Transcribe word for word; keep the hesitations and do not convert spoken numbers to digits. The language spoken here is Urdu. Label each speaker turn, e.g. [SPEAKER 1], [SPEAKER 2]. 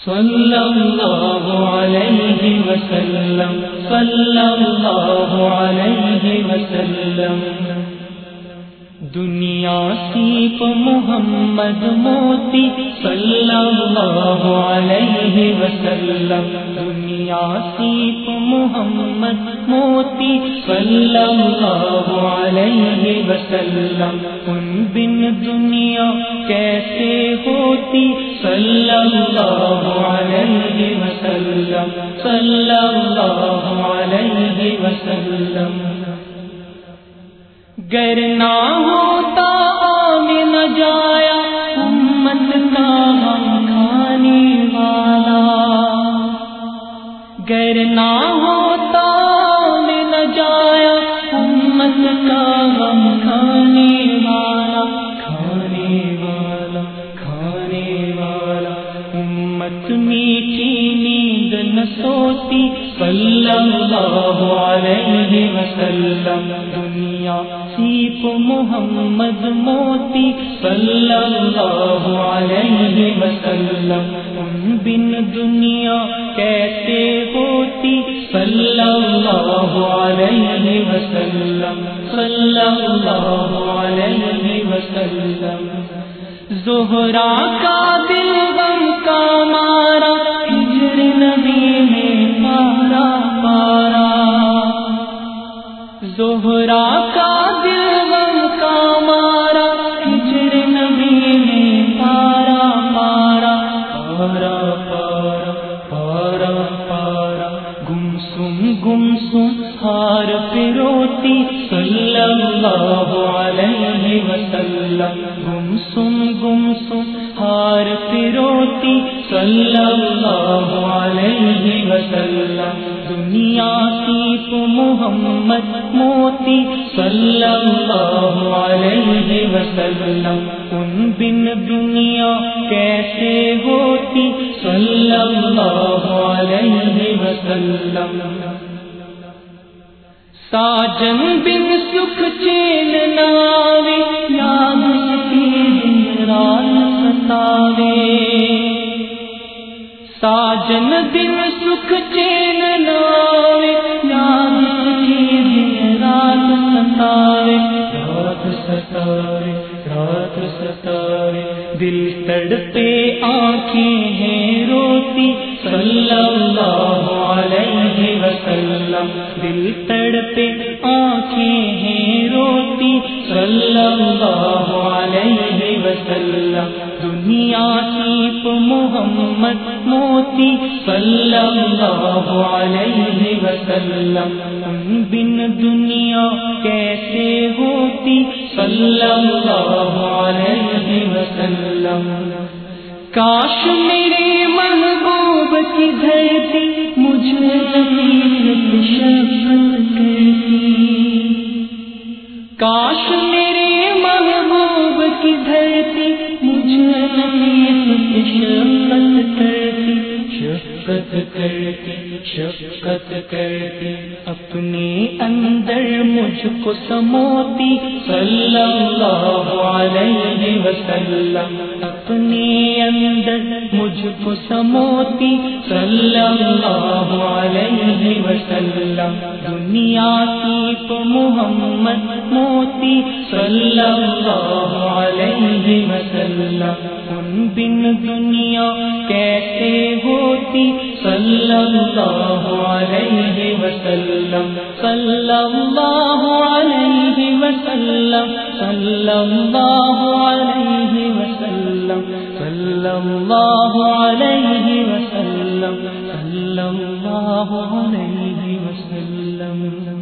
[SPEAKER 1] صلی اللہ علیہ وسلم صلی اللہ علیہ وسلم دنیا سیپ محمد موتی صلی اللہ علیہ وسلم دنیا سیپ محمد موتی صلی اللہ علیہ وسلم ان بن دنیا کیسے ہوتی صلی اللہ علیہ وسلم صلی اللہ علیہ وسلم گر نہ ہوتا آمنہ جایا امت کا غم کھانے والا گر نہ ہوتا آمنہ جایا امت کا غم کھانے والا کھانے والا کھانے والا امت میٹھی نیند نہ سوتی صلی اللہ علیہ وسلم دنیا سیپ محمد موتی صلی اللہ علیہ وسلم ان بن دنیا کیسے ہوتی صلی اللہ علیہ وسلم صلی اللہ علیہ وسلم زہرا کا دل غم کا مارا ہجر نبی میں پارا پارا زہرا کا دل غم کا مارا ہجر نبی میں پارا پارا پارا پارا پارا پارا گمسم گمسم ہار پروتی صلی اللہ علیہ وسلم گمسم گمسم ہار پروتی صلی اللہ علیہ وسلم دنیا سیپ محمد موتی صلی اللہ علیہ وسلم ان بن دنیا کیسے ہوتی صلی اللہ علیہ وسلم ساجن بن سکھ چین ناوے یاد کی دن رات ستاوے ساجن بن سکھ چین ناوے یاد کی دن رات ستاوے رات ستاوے رات ستاوے دل تڑپے آنکھیں ہیں روتی صلی اللہ علیہ وسلم دل تڑپے آنکھیں ہیں روتی صلی اللہ علیہ وسلم دنیا سیپ محمد موتی صلی اللہ علیہ وسلم ان بن دنیا کیسے ہوتی صلی اللہ علیہ وسلم کاش میرے محبوب کی دھرتی مجھے نصیب شفقت کرتی کاش میرے محبوب کی دھرتی مجھے نصیب شفقت کرتی شفقت کرتی شفقت کرتی اپنے اندر مجھ کو سموتی صلی اللہ علیہ وسلم اپنے اندر مجھ کو سموتی صلی اللہ علیہ وسلم دنیا سیپ محمد موتی صلی اللہ علیہ وسلم ان بن دنیا کیسے ہوتی صلی اللہ علیہ وسلم صلی اللہ علیہ وسلم صلی اللہ علیہ وسلم صلی اللہ علیہ وسلم صلی اللہ علیہ وسلم